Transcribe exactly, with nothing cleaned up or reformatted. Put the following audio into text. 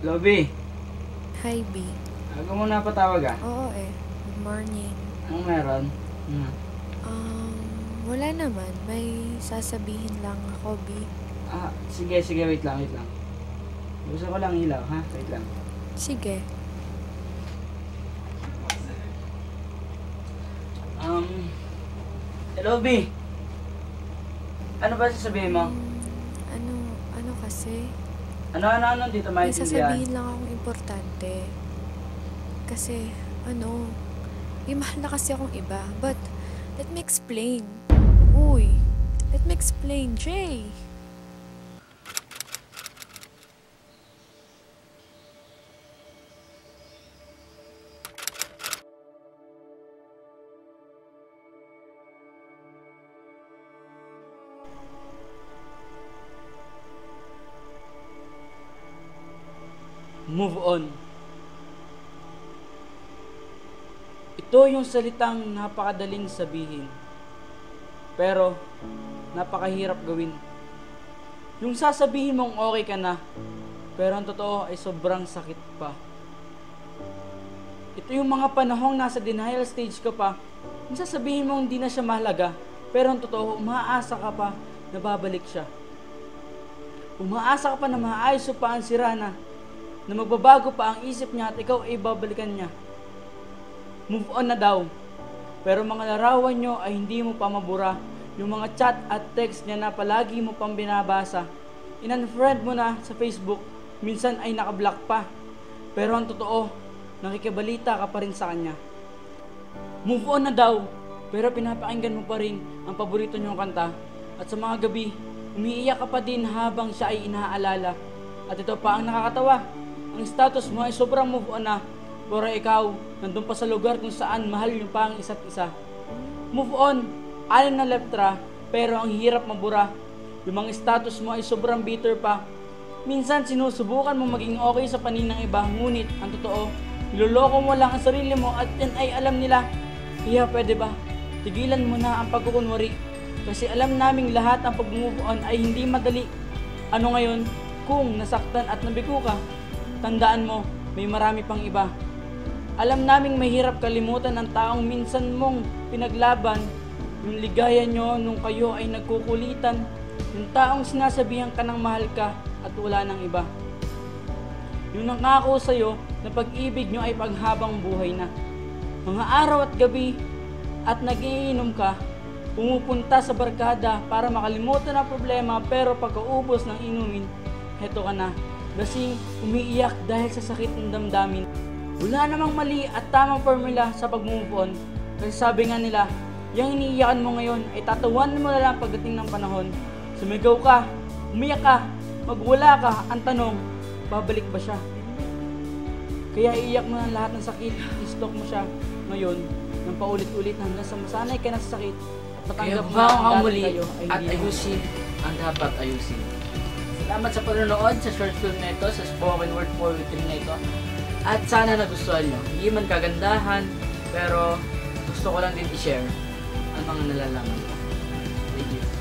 Lobby, Hi, B. ako muna patawag ah. Oo eh. Good morning. Anong meron? Hmm. Um, wala naman. May sasabihin lang ako, B. Ah, sige, sige, wait lang, wait lang. Gusto ko lang ilaw, ha? Wait lang. Sige. Um, hello, B. Ano ba sasabihin mo? Hmm, ano, ano kasi? Ano, ano, ano, dito May maintindihan? sasabihin lang akong importante. Kasi, ano, may mahal na kasi akong iba. But, let me explain. Uy, let me explain, Jay. Move on. Ito yung salitang napakadaling sabihin. Pero, napakahirap gawin. Yung sasabihin mong okay ka na, pero ang totoo ay sobrang sakit pa. Ito yung mga panahong nasa denial stage ka pa, yung sasabihin mong hindi na siya mahalaga, pero ang totoo, umaasa ka pa na babalik siya. Umaasa ka pa na maayos pa ang sira na, na magbabago pa ang isip niya at ikaw ay babalikan niya. Move on na daw. Pero mga larawan nyo ay hindi mo pa mabura. Yung mga chat at text niya na palagi mo pang binabasa. In-unfriend mo na sa Facebook, minsan ay nakablock pa. Pero ang totoo, nakikibalita ka pa rin sa kanya. Move on na daw. Pero pinapakinggan mo pa rin ang paborito niyong kanta. At sa mga gabi, umiiyak ka pa din habang siya ay inaalala. At ito pa ang nakakatawa. Ang status mo ay sobrang move on na, pero ikaw, nandun pa sa lugar kung saan mahal yung pang isa't isa. Move on, alin na letra, pero ang hirap mabura. Yung mga status mo ay sobrang bitter pa. Minsan sinusubukan mo maging okay sa panin ng iba, ngunit ang totoo, niloloko mo lang ang sarili mo at yan ay alam nila. Kaya pwede ba, tigilan mo na ang pagkukunwari. Kasi alam naming lahat ang pag-move on ay hindi madali. Ano ngayon, kung nasaktan at nabigo ka, tandaan mo, may marami pang iba. Alam naming mahirap kalimutan ang taong minsan mong pinaglaban, yung ligaya nyo nung kayo ay nagkukulitan, yung taong sinasabihan ka ng mahal ka at wala ng iba. Yung nangako sa'yo na pag-ibig nyo ay paghabang buhay na. Mga araw at gabi at nagiinom ka, pumupunta sa barkada para makalimutan ang problema, pero pagkaubos ng inumin, heto ka na. Lasing, umiiyak dahil sa sakit ng damdamin. Wala namang mali at tamang formula sa pag-move on. Kasi sabi nga nila, yung iniiyakan mo ngayon ay tatawanan mo na lang pagdating ng panahon. Sumigaw ka, umiyak ka, magwala ka, ang tanong, babalik ba siya? Kaya iiyak mo na lahat ng sakit, i-stalk mo siya ngayon ng paulit-ulit hanggang sa masanay ka na sa sakit at Kaya matanggap mo bumawa ka ang muli kayo ay at hindi na. ayusin ang dapat ayusin. Salamat sa panonood sa short film na ito, sa spoken word poetry na ito. At sana nagustuhan nyo. Hindi man kagandahan, pero gusto ko lang din i-share ang mga nalalaman ko. Thank you.